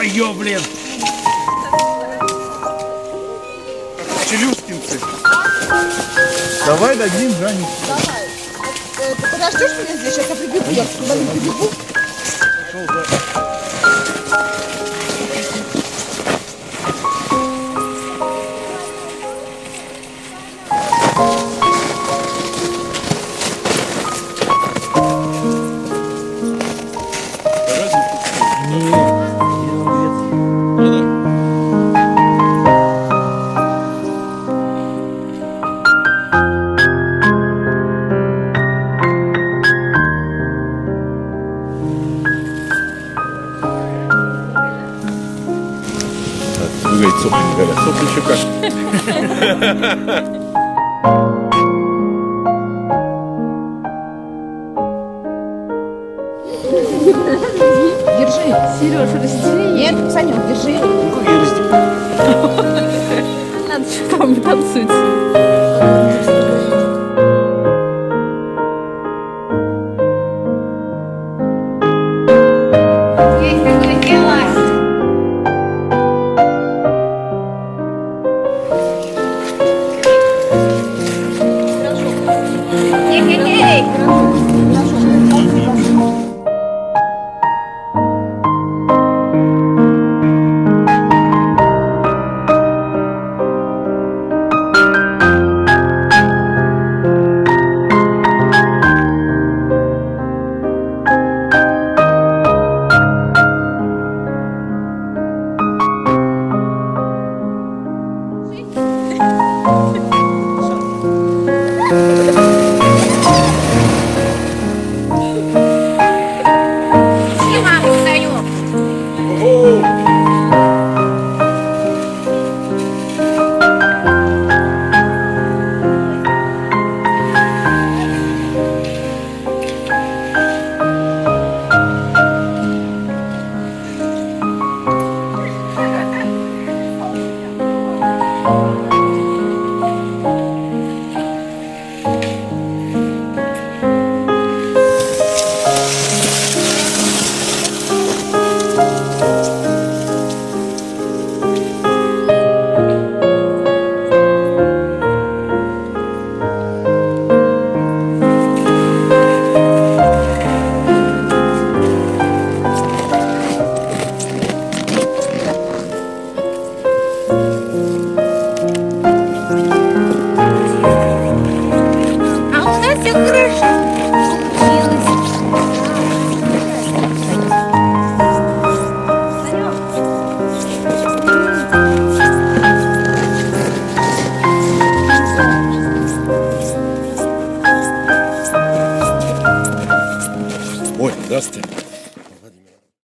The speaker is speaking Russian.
Ё-моё, блин! Челюскинцы. Давай дадим Жане. Давай. Ты подождешь меня здесь? Сейчас я прибегу. Я туда не прибегу. Пошел, да. Вы говорите, сопли не горят. Сопли еще как. Держи. Сережа, расстели. Нет, Санек, держи. Надо, что там танцует. Есть такое дело. Эй-эй-эй! Ой, здравствуйте.